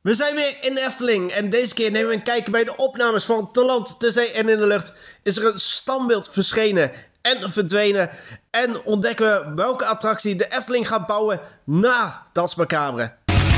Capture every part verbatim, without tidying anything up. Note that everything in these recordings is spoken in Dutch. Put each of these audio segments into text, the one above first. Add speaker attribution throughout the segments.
Speaker 1: We zijn weer in de Efteling en deze keer nemen we een kijkje bij de opnames van Te Land, Te Zee en in de Lucht. Is er een standbeeld verschenen en verdwenen en ontdekken we welke attractie de Efteling gaat bouwen na Danse Macabre.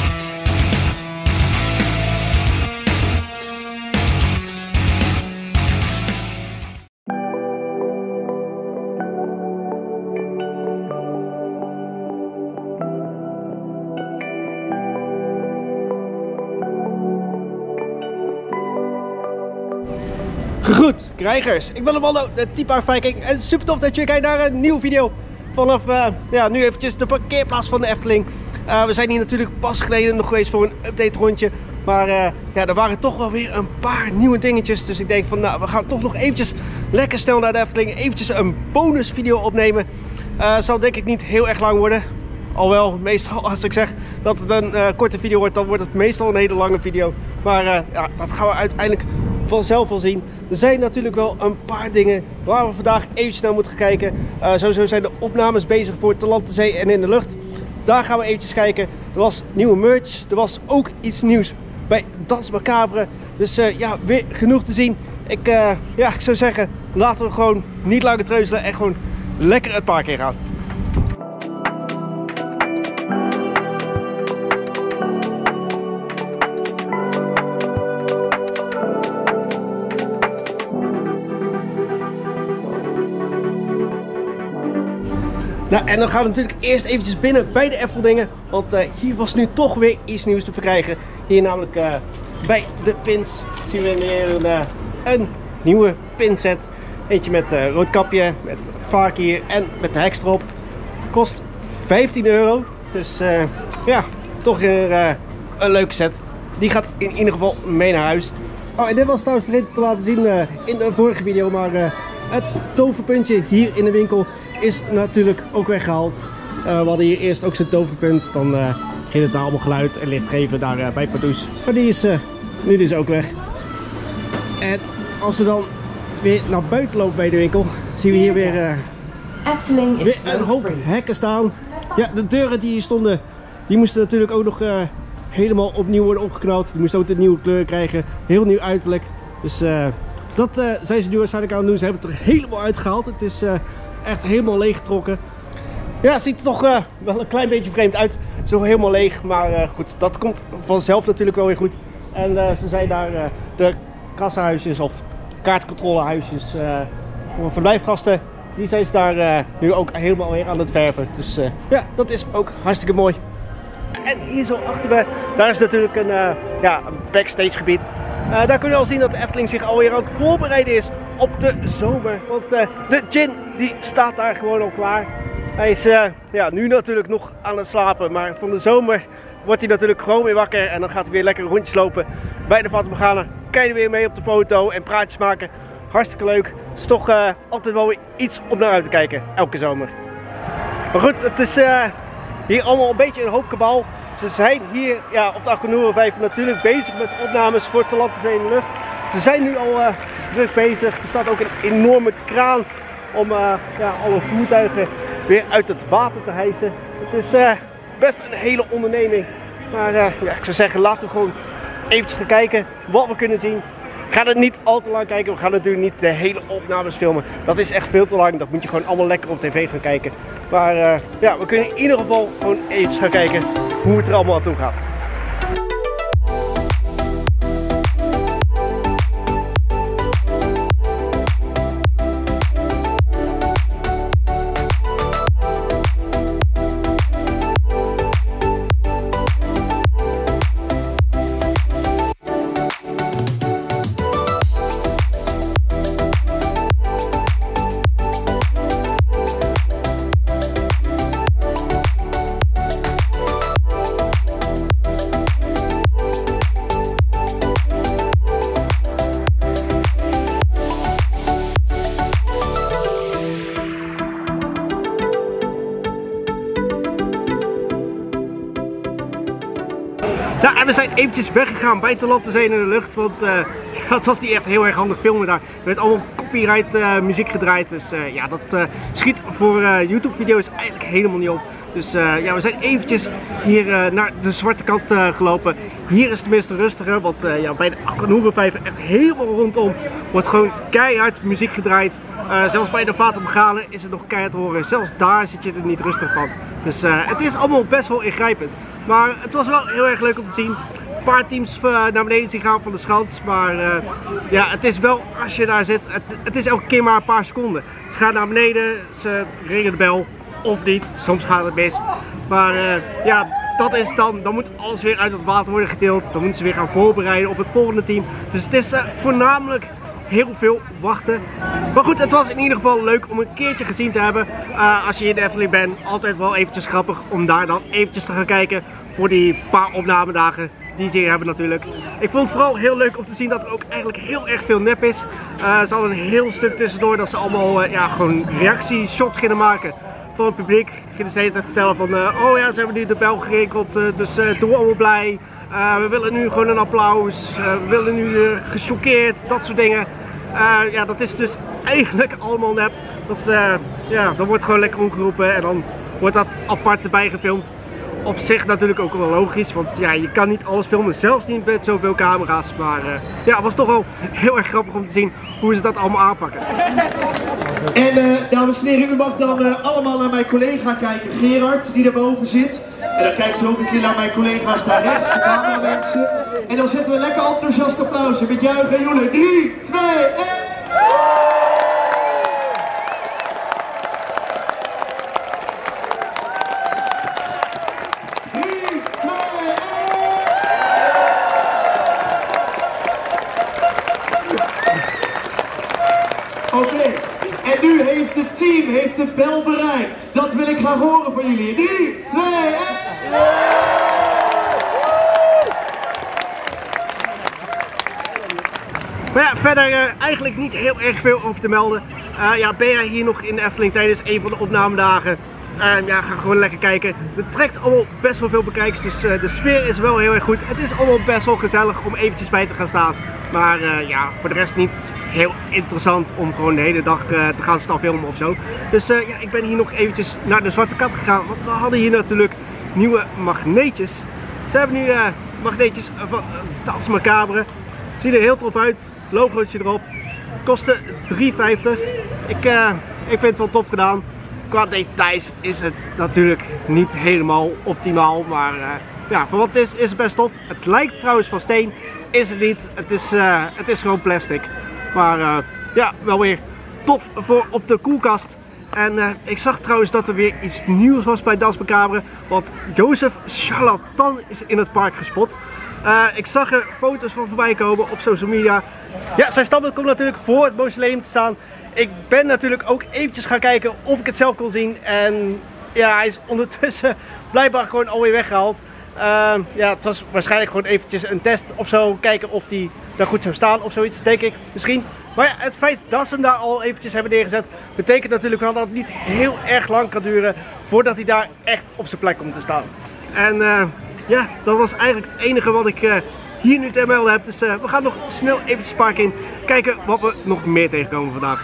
Speaker 1: Goed, krijgers, ik ben Armando, de T-Park Viking en super tof dat je kijkt naar een nieuwe video vanaf, uh, ja, nu eventjes de parkeerplaats van de Efteling. Uh, we zijn hier natuurlijk pas geleden nog geweest voor een update rondje, maar uh, ja, er waren toch wel weer een paar nieuwe dingetjes, dus ik denk van nou, we gaan toch nog eventjes lekker snel naar de Efteling, eventjes een bonus video opnemen. Uh, zal denk ik niet heel erg lang worden, alhoewel meestal als ik zeg dat het een uh, korte video wordt, dan wordt het meestal een hele lange video, maar uh, ja, dat gaan we uiteindelijk vanzelf wel zien. Er zijn natuurlijk wel een paar dingen waar we vandaag eventjes naar moeten gaan kijken. Uh, sowieso zijn de opnames bezig voor Te Land, Te Zee en in de Lucht. Daar gaan we eventjes kijken. Er was nieuwe merch. Er was ook iets nieuws bij Danse Macabre. Dus uh, ja, weer genoeg te zien. Ik, uh, ja, ik zou zeggen, laten we gewoon niet langer treuzelen en gewoon lekker het park in gaan. Nou, en dan gaan we natuurlijk eerst eventjes binnen bij de Eftelingen, want uh, hier was nu toch weer iets nieuws te verkrijgen. Hier namelijk uh, bij de pins zien we weer een, uh, een nieuwe pinset. Eentje met uh, rood kapje, met vark hier en met de heks erop. Kost vijftien euro, dus uh, ja, toch weer uh, een leuke set. Die gaat in ieder geval mee naar huis. Oh, en dit was trouwens vergeten te laten zien uh, in de vorige video, maar uh, het toverpuntje hier in de winkel is natuurlijk ook weggehaald. Uh, we hadden hier eerst ook zo'n toverpunt. Dan uh, ging het daar allemaal geluid en licht geven daar uh, bij Pardoes. Maar die is uh, nu dus ook weg. En als we dan weer naar buiten lopen bij de winkel, zien we hier weer, uh,
Speaker 2: Efteling is
Speaker 1: weer een hoop hekken staan. Ja, de deuren die hier stonden, die moesten natuurlijk ook nog uh, helemaal opnieuw worden opgeknald. Die moesten ook een nieuwe kleur krijgen. Heel nieuw uiterlijk. Dus uh, dat uh, zijn ze nu waarschijnlijk aan het doen. Ze hebben het er helemaal uitgehaald. Het is uh, echt helemaal leeggetrokken. Ja, het ziet er toch uh, wel een klein beetje vreemd uit. Zo helemaal leeg, maar uh, goed, dat komt vanzelf natuurlijk wel weer goed. En uh, ze zijn daar uh, de kassahuisjes of kaartcontrolehuisjes uh, voor verblijfgasten. Die zijn ze daar uh, nu ook helemaal weer aan het verven. Dus uh, ja, dat is ook hartstikke mooi. En hier zo achter me, daar is natuurlijk een, uh, ja, een backstage gebied. Uh, daar kun je al zien dat de Efteling zich alweer aan het voorbereiden is op de zomer. Want uh, de gin die staat daar gewoon al klaar. Hij is uh, ja, nu natuurlijk nog aan het slapen, maar van de zomer wordt hij natuurlijk gewoon weer wakker. En dan gaat hij weer lekker rondjes lopen bij de Fata Morgana. Kan je er weer mee op de foto en praatjes maken. Hartstikke leuk. Het is toch uh, altijd wel weer iets om naar uit te kijken, elke zomer. Maar goed, het is uh, hier allemaal een beetje een hoop kabaal. Ze zijn hier ja, op de Aquanura vijf natuurlijk bezig met opnames voor Te Land, Te Zee in de Lucht. Ze zijn nu al uh, druk bezig. Er staat ook een enorme kraan om uh, ja, alle voertuigen weer uit het water te hijsen. Het is uh, best een hele onderneming. Maar uh, ja, ik zou zeggen, laten we gewoon eventjes gaan kijken wat we kunnen zien. Ik ga het niet al te lang kijken. We gaan natuurlijk niet de hele opnames filmen. Dat is echt veel te lang. Dat moet je gewoon allemaal lekker op tv gaan kijken. Maar uh, ja, we kunnen in ieder geval gewoon eventjes gaan kijken hoe het er allemaal aan toe gaat. Nou, en we zijn eventjes weggegaan bij Te Land, Te Zee in de Lucht, want uh, ja, het was niet echt heel erg handig filmen daar. Er werd allemaal copyright uh, muziek gedraaid, dus uh, ja, dat uh, schiet voor uh, YouTube video's eigenlijk helemaal niet op. Dus uh, ja, we zijn eventjes hier uh, naar de zwarte kant uh, gelopen. Hier is het tenminste rustiger, want uh, ja, bij de Akkenhoerenvijver echt helemaal rondom wordt gewoon keihard muziek gedraaid. Uh, zelfs bij de Fata Morgana is het nog keihard te horen. Zelfs daar zit je er niet rustig van. Dus uh, het is allemaal best wel ingrijpend. Maar het was wel heel erg leuk om te zien. Een paar teams uh, naar beneden zien gaan van de schans. Maar uh, ja, het is wel, als je daar zit, het, het is elke keer maar een paar seconden. Ze gaan naar beneden, ze ringen de bel. Of niet, soms gaat het mis. Maar uh, ja, dat is dan, dan moet alles weer uit het water worden getild. Dan moeten ze weer gaan voorbereiden op het volgende team. Dus het is uh, voornamelijk heel veel wachten. Maar goed, het was in ieder geval leuk om een keertje gezien te hebben. Uh, als je in de Efteling bent, altijd wel eventjes grappig om daar dan eventjes te gaan kijken. Voor die paar opnamedagen die ze hier hebben natuurlijk. Ik vond het vooral heel leuk om te zien dat er ook eigenlijk heel erg veel nep is. Uh, ze hadden een heel stuk tussendoor dat ze allemaal uh, ja, gewoon reactieshots gingen maken. Van het publiek gingen ze de hele tijd vertellen van uh, oh ja, ze hebben nu de bel gerinkeld, uh, dus uh, doen we allemaal blij. Uh, we willen nu gewoon een applaus, uh, we willen nu uh, gechoqueerd, dat soort dingen. Uh, ja, dat is dus eigenlijk allemaal nep. Dat, uh, ja, dan wordt gewoon lekker omgeroepen en dan wordt dat apart erbij gefilmd. Op zich natuurlijk ook wel logisch, want ja, je kan niet alles filmen, zelfs niet met zoveel camera's. Maar uh, ja, het was toch wel heel erg grappig om te zien hoe ze dat allemaal aanpakken.
Speaker 3: En uh, dames en heren, u mag dan uh, allemaal naar mijn collega kijken, Gerard, die daarboven zit. En dan kijkt u ook een keer naar mijn collega's daar rechts, de cameramensen. En dan zetten we lekker enthousiast applaus met juichen en joelen. drie, twee, één! Oké, okay. En nu heeft het team heeft de bel bereikt. Dat wil ik graag horen van jullie. drie, twee, één!
Speaker 1: Maar ja, verder uh, eigenlijk niet heel erg veel over te melden. Uh, ja, ben jij hier nog in de Efteling tijdens een van de opnamedagen? Uh, ja, ga gewoon lekker kijken. Het trekt allemaal best wel veel bekijks, dus uh, de sfeer is wel heel erg goed. Het is allemaal best wel gezellig om eventjes bij te gaan staan. Maar uh, ja, voor de rest niet heel interessant om gewoon de hele dag uh, te gaan staan filmen of zo. Dus uh, ja, ik ben hier nog eventjes naar de Zwarte Kat gegaan, want we hadden hier natuurlijk nieuwe magneetjes. Ze hebben nu uh, magneetjes van uh, Das Macabre. Ziet er heel tof uit, logootje erop. Kostte drie vijftig. Ik, uh, ik vind het wel tof gedaan. Qua details is het natuurlijk niet helemaal optimaal, maar uh, ja, voor wat het is, is het best tof. Het lijkt trouwens van steen, is het niet. Het is, uh, het is gewoon plastic. Maar uh, ja, wel weer tof voor op de koelkast. En uh, ik zag trouwens dat er weer iets nieuws was bij Das Macabre. Want Jozef Charlatan is in het park gespot. Uh, ik zag er foto's van voorbij komen op social media. Ja, zijn standbeeld komt natuurlijk voor het mausoleum te staan. Ik ben natuurlijk ook eventjes gaan kijken of ik het zelf kon zien. En ja, hij is ondertussen blijkbaar gewoon alweer weggehaald. Uh, ja, het was waarschijnlijk gewoon eventjes een test of zo. Kijken of hij daar goed zou staan of zoiets, denk ik misschien. Maar ja, het feit dat ze hem daar al eventjes hebben neergezet, betekent natuurlijk wel dat het niet heel erg lang kan duren voordat hij daar echt op zijn plek komt te staan. En uh, ja, dat was eigenlijk het enige wat ik uh, hier nu te melden heb. Dus uh, we gaan nog snel eventjes het park in. Kijken wat we nog meer tegenkomen vandaag.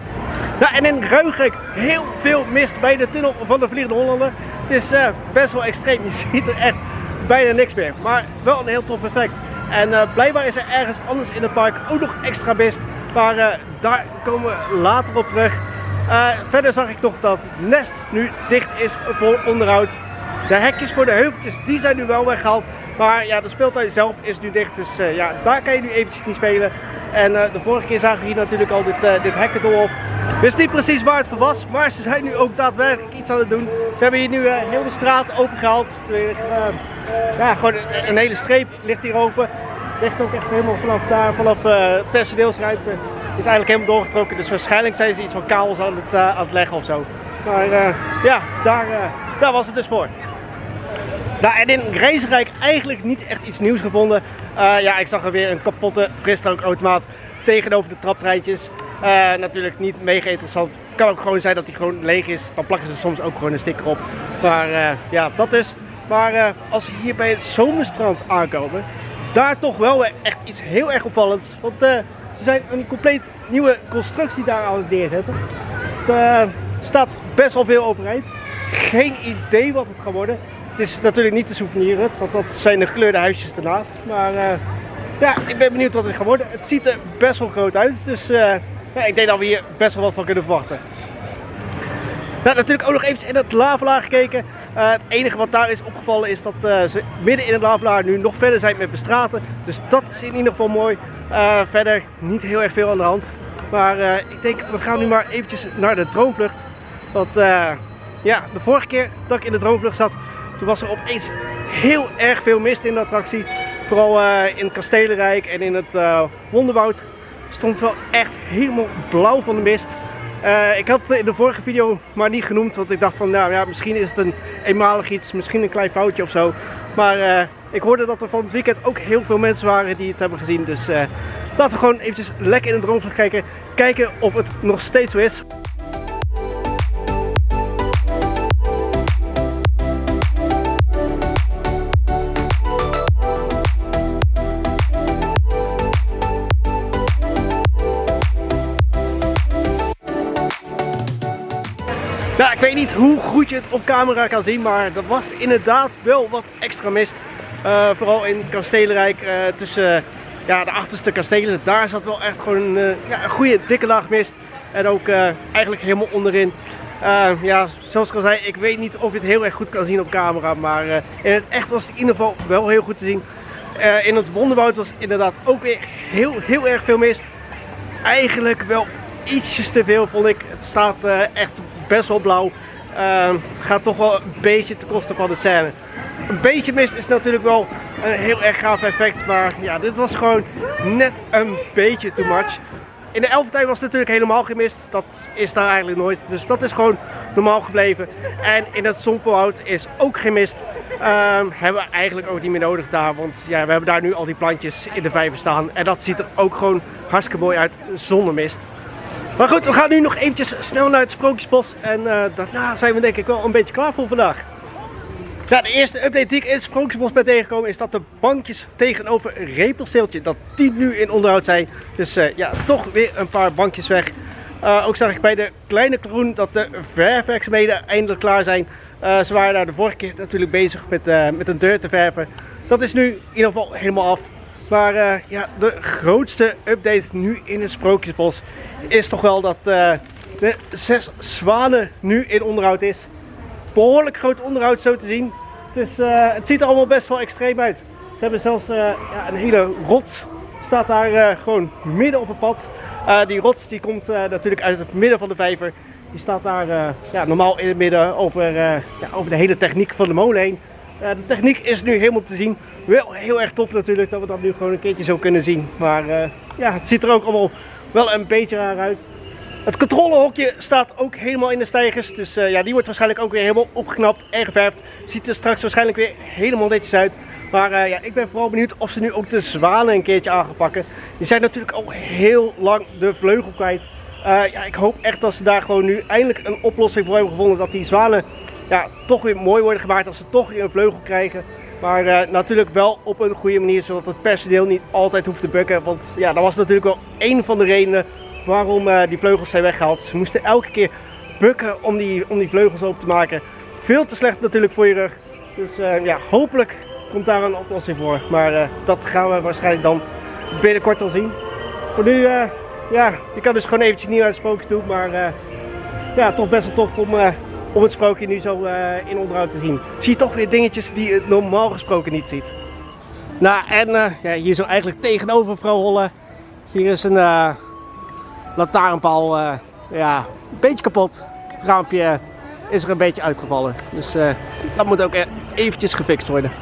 Speaker 1: Nou, en in Ruigrijk heel veel mist bij de tunnel van de Vliegende Hollander. Het is uh, best wel extreem. Je ziet er echt bijna niks meer. Maar wel een heel tof effect. En uh, blijkbaar is er ergens anders in het park ook nog extra mist. Maar uh, daar komen we later op terug. Uh, verder zag ik nog dat Nest nu dicht is voor onderhoud. De hekjes voor de heuveltjes die zijn nu wel weggehaald. Maar ja, de speeltuin zelf is nu dicht. Dus uh, ja, daar kan je nu eventjes niet spelen. En uh, de vorige keer zagen we hier natuurlijk al dit, uh, dit hekkendolhof. Ik wist niet precies waar het voor was, maar ze zijn nu ook daadwerkelijk iets aan het doen. Ze hebben hier nu uh, heel de straat opengehaald. Uh, ja, gewoon een, een hele streep ligt hier open. Ligt ook echt helemaal vanaf daar, vanaf uh, personeelsruimte. Is eigenlijk helemaal doorgetrokken. Dus waarschijnlijk zijn ze iets van kabels aan het, uh, aan het leggen of zo. Maar uh, ja, daar, uh, daar was het dus voor. Nou, en in Reizenrijk eigenlijk niet echt iets nieuws gevonden. Uh, ja, ik zag er weer een kapotte frisdrankautomaat tegenover de traptreintjes. Uh, natuurlijk niet mega interessant. Het kan ook gewoon zijn dat die gewoon leeg is. Dan plakken ze soms ook gewoon een sticker op. Maar uh, ja, dat dus. Maar uh, als we hier bij het Zomerstrand aankomen, daar toch wel weer echt iets heel erg opvallends. Want uh, ze zijn een compleet nieuwe constructie daar aan het neerzetten. Er staat best wel veel overeind. geen idee wat het gaat worden. Het is natuurlijk niet de souvenirhut, want dat zijn de gekleurde huisjes ernaast. Maar uh, ja, ik ben benieuwd wat het gaat worden. Het ziet er best wel groot uit, dus uh, ja, ik denk dat we hier best wel wat van kunnen verwachten. Nou, natuurlijk ook nog even in het lavelaar gekeken. Uh, het enige wat daar is opgevallen is dat uh, ze midden in het lavelaar nu nog verder zijn met bestraten. Dus dat is in ieder geval mooi. Uh, verder niet heel erg veel aan de hand. Maar uh, ik denk, we gaan nu maar eventjes naar de droomvlucht. Want uh, ja, de vorige keer dat ik in de droomvlucht zat, toen was er opeens heel erg veel mist in de attractie. Vooral uh, in het Kastelenrijk en in het uh, Wonderwoud stond het wel echt helemaal blauw van de mist. Uh, ik had het in de vorige video maar niet genoemd, want ik dacht van nou ja, misschien is het een eenmalig iets, misschien een klein foutje of zo. Maar uh, ik hoorde dat er van het weekend ook heel veel mensen waren die het hebben gezien. Dus uh, laten we gewoon eventjes lekker in de droomvlucht kijken, kijken of het nog steeds zo is. Nou, ik weet niet hoe goed je het op camera kan zien, maar er was inderdaad wel wat extra mist. Uh, vooral in Kastelenrijk, uh, tussen uh, ja, de achterste kastelen, daar zat wel echt gewoon uh, ja, een goede dikke laag mist. En ook uh, eigenlijk helemaal onderin. Uh, ja, zoals ik al zei, ik weet niet of je het heel erg goed kan zien op camera, maar uh, in het echt was het in ieder geval wel heel goed te zien. Uh, in het Wonderwoud was inderdaad ook weer heel, heel erg veel mist. Eigenlijk wel ietsjes te veel, vond ik. Het staat uh, echt best wel blauw. Uh, gaat toch wel een beetje ten koste van de scène. Een beetje mist is natuurlijk wel een heel erg gaaf effect, maar ja, dit was gewoon net een beetje too much. In de Elfentijn was het natuurlijk helemaal geen mist. Dat is daar eigenlijk nooit. Dus dat is gewoon normaal gebleven. En in het Sompenwoud is ook geen mist. Uh, hebben we eigenlijk ook niet meer nodig daar. Want ja, we hebben daar nu al die plantjes in de vijver staan. En dat ziet er ook gewoon hartstikke mooi uit zonder mist. Maar goed, we gaan nu nog eventjes snel naar het Sprookjesbos. En uh, daarna zijn we denk ik wel een beetje klaar voor vandaag. Ja, de eerste update die ik in het Sprookjesbos ben tegengekomen is dat de bankjes tegenover Repelsteeltje, dat die nu in onderhoud zijn. Dus uh, ja, toch weer een paar bankjes weg. Uh, ook zag ik bij de kleine Klaroen dat de verfwerkzaamheden eindelijk klaar zijn. Uh, ze waren daar de vorige keer natuurlijk bezig met, uh, met een deur te verven. Dat is nu in ieder geval helemaal af. Maar uh, ja, de grootste update nu in het Sprookjesbos is toch wel dat uh, de zes zwanen nu in onderhoud is. Behoorlijk groot onderhoud zo te zien. Het, is, uh, het ziet er allemaal best wel extreem uit. Ze hebben zelfs uh, ja, een hele rots staat daar uh, gewoon midden op het pad. Uh, die rots die komt uh, natuurlijk uit het midden van de vijver. Die staat daar uh, ja, normaal in het midden over, uh, ja, over de hele techniek van de molen heen. Uh, de techniek is nu helemaal te zien. Wel heel erg tof natuurlijk dat we dat nu gewoon een keertje zo kunnen zien. Maar uh, ja, het ziet er ook allemaal wel een beetje raar uit. Het controlehokje staat ook helemaal in de steigers. Dus uh, ja, die wordt waarschijnlijk ook weer helemaal opgeknapt en geverfd. Ziet er straks waarschijnlijk weer helemaal netjes uit. Maar uh, ja, ik ben vooral benieuwd of ze nu ook de zwanen een keertje aan gaan pakken. Die zijn natuurlijk al heel lang de vleugel kwijt. Uh, ja, ik hoop echt dat ze daar gewoon nu eindelijk een oplossing voor hebben gevonden. Dat die zwanen ja, toch weer mooi worden gemaakt. Als ze toch weer een vleugel krijgen. Maar uh, natuurlijk wel op een goede manier. Zodat het personeel niet altijd hoeft te bukken. Want ja, dat was natuurlijk wel één van de redenen waarom uh, die vleugels zijn weggehaald. Ze moesten elke keer bukken om die, om die vleugels open te maken. Veel te slecht natuurlijk voor je rug. Dus uh, ja, hopelijk komt daar een oplossing voor. Maar uh, dat gaan we waarschijnlijk dan binnenkort al zien. Voor nu, uh, ja, je kan dus gewoon eventjes niet naar het sprookje toe. Maar uh, ja, toch best wel tof om, uh, om het sprookje nu zo uh, in onderhoud te zien. Zie je toch weer dingetjes die je normaal gesproken niet ziet. Nou, en uh, ja, hier zo eigenlijk tegenover vrouw Holle. Hier is een uh, lantaarnpaal, uh, ja, een beetje kapot. Het raampje is er een beetje uitgevallen. Dus uh, dat moet ook eventjes gefixt worden.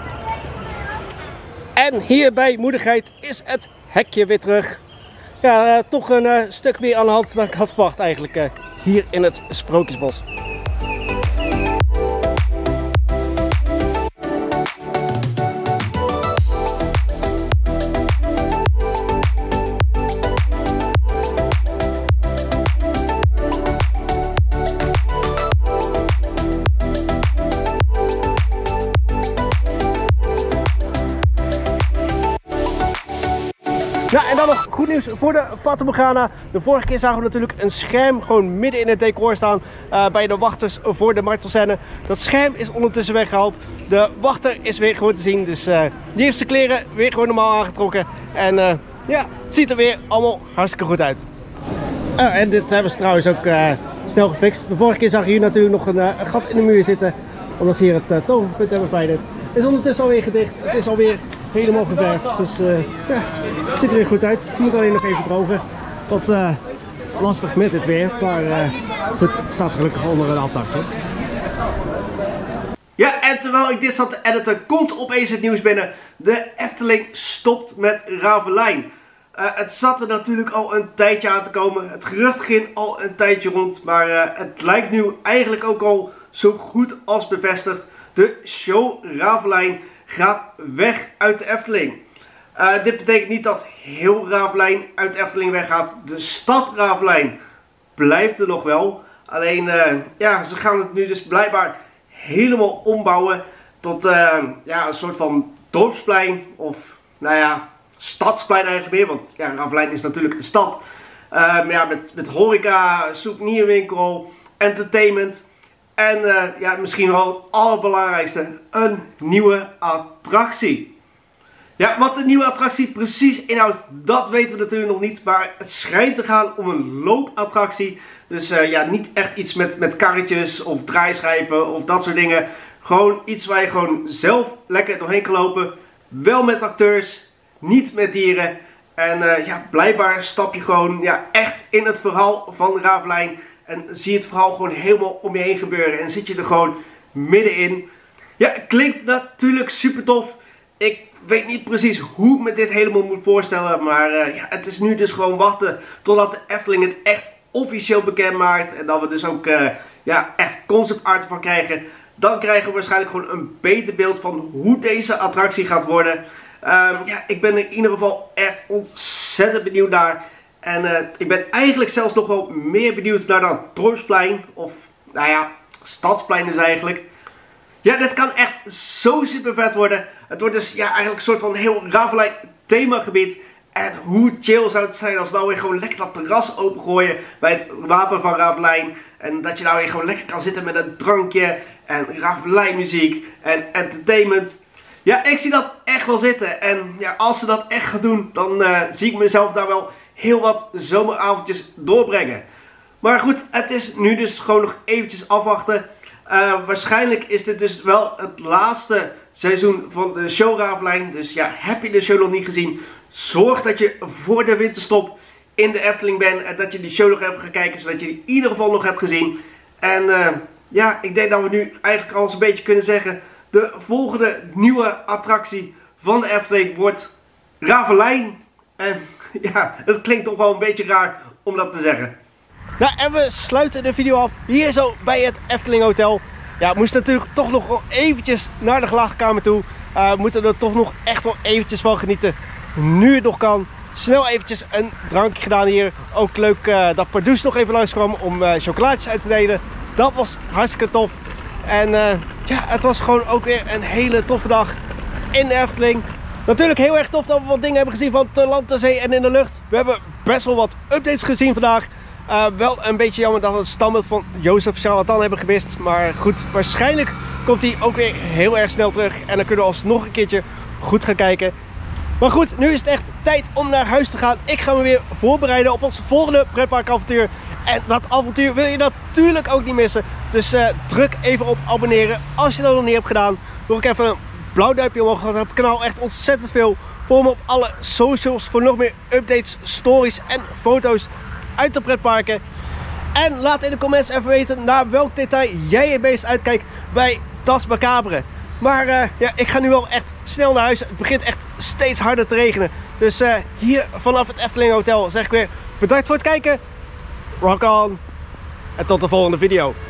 Speaker 1: En hier bij Moedigheid is het hekje weer terug. Ja, uh, toch een uh, stuk meer aan de hand dan ik had verwacht eigenlijk uh, hier in het Sprookjesbos. Ja, en dan nog goed nieuws voor de Fata Morgana. De vorige keer zagen we natuurlijk een scherm gewoon midden in het decor staan uh, bij de wachters voor de martelscène. Dat scherm is ondertussen weggehaald. De wachter is weer gewoon te zien, dus uh, die heeft zijn kleren weer gewoon normaal aangetrokken. En uh, ja, het ziet er weer allemaal hartstikke goed uit. Uh, en dit hebben ze trouwens ook uh, snel gefixt. De vorige keer zag je hier natuurlijk nog een, uh, een gat in de muur zitten, omdat ze hier het uh, toverpunt hebben beveiligd. Het is ondertussen alweer gedicht, het is alweer helemaal geverfd, dus uh, ja, het ziet er weer goed uit. Het moet alleen nog even drogen. Wat uh, lastig met het weer, maar uh, goed, het staat gelukkig onder een afdak. Hoor. Ja, en terwijl ik dit zat te editen, komt opeens het nieuws binnen. De Efteling stopt met Ravelijn. Uh, het zat er natuurlijk al een tijdje aan te komen. Het gerucht ging al een tijdje rond, maar uh, het lijkt nu eigenlijk ook al zo goed als bevestigd. De show Ravelijn gaat weg uit de Efteling. Uh, dit betekent niet dat heel Ravelijn uit de Efteling weggaat. De stad Ravelijn blijft er nog wel. Alleen, uh, ja, ze gaan het nu dus blijkbaar helemaal ombouwen tot uh, ja, een soort van dorpsplein. Of, nou ja, stadsplein eigenlijk meer. Want ja, Ravelijn is natuurlijk een stad. Uh, maar ja, met, met horeca, souvenirwinkel, entertainment. En uh, ja, misschien wel het allerbelangrijkste, een nieuwe attractie. Ja, wat de nieuwe attractie precies inhoudt, dat weten we natuurlijk nog niet. Maar het schijnt te gaan om een loopattractie. Dus uh, ja, niet echt iets met, met karretjes of draaischijven of dat soort dingen. Gewoon iets waar je gewoon zelf lekker doorheen kan lopen. Wel met acteurs, niet met dieren. En uh, ja, blijkbaar stap je gewoon ja, echt in het verhaal van Ravelijn. En zie je het verhaal gewoon helemaal om je heen gebeuren. En zit je er gewoon middenin. Ja, klinkt natuurlijk super tof. Ik weet niet precies hoe ik me dit helemaal moet voorstellen. Maar uh, ja, het is nu dus gewoon wachten totdat de Efteling het echt officieel bekend maakt. En dat we dus ook uh, ja, echt concept art van krijgen. Dan krijgen we waarschijnlijk gewoon een beter beeld van hoe deze attractie gaat worden. Um, ja, ik ben in ieder geval echt ontzettend benieuwd naar. En uh, ik ben eigenlijk zelfs nog wel meer benieuwd naar dat dorpsplein. Of, nou ja, stadsplein dus eigenlijk. Ja, dit kan echt zo super vet worden. Het wordt dus ja, eigenlijk een soort van heel Ravelijn themagebied. En hoe chill zou het zijn als we nou weer gewoon lekker dat terras opengooien bij het wapen van Ravelijn. En dat je nou weer gewoon lekker kan zitten met een drankje en Ravelijn muziek en entertainment. Ja, ik zie dat echt wel zitten. En ja, als ze dat echt gaan doen, dan uh, zie ik mezelf daar wel heel wat zomeravondjes doorbrengen. Maar goed, het is nu dus gewoon nog eventjes afwachten. Uh, waarschijnlijk is dit dus wel het laatste seizoen van de show Ravelijn. Dus ja, heb je de show nog niet gezien, zorg dat je voor de winterstop in de Efteling bent. En dat je die show nog even gaat kijken, zodat je die in ieder geval nog hebt gezien. En uh, ja, ik denk dat we nu eigenlijk al eens een beetje kunnen zeggen, de volgende nieuwe attractie van de Efteling wordt Ravelijn. En ja, het klinkt toch wel een beetje raar om dat te zeggen. Nou, en we sluiten de video af hier zo bij het Efteling Hotel. Ja, we moesten natuurlijk toch nog wel eventjes naar de gelagkamer toe. Uh, we moeten er toch nog echt wel eventjes van genieten. Nu het nog kan. Snel eventjes een drankje gedaan hier. Ook leuk uh, dat Pardoes nog even langskwam om uh, chocolaatjes uit te delen. Dat was hartstikke tof. En uh, ja, het was gewoon ook weer een hele toffe dag in de Efteling. Natuurlijk heel erg tof dat we wat dingen hebben gezien van te land, te zee en in de lucht. We hebben best wel wat updates gezien vandaag. Uh, wel een beetje jammer dat we het standbeeld van Jozef Charlatan hebben gemist. Maar goed, waarschijnlijk komt hij ook weer heel erg snel terug. En dan kunnen we alsnog een keertje goed gaan kijken. Maar goed, nu is het echt tijd om naar huis te gaan. Ik ga me weer voorbereiden op ons volgende pretparkavontuur. En dat avontuur wil je natuurlijk ook niet missen. Dus uh, druk even op abonneren als je dat nog niet hebt gedaan. Doe ik even een blauw duimpje omhoog. Want op het kanaal echt ontzettend veel. Volg me op alle socials voor nog meer updates, stories en foto's uit de pretparken. En laat in de comments even weten naar welk detail jij het meest uitkijkt bij Das Macabre. Maar uh, ja, ik ga nu wel echt snel naar huis. Het begint echt steeds harder te regenen. Dus uh, hier vanaf het Efteling Hotel zeg ik weer bedankt voor het kijken. Rock on. En tot de volgende video.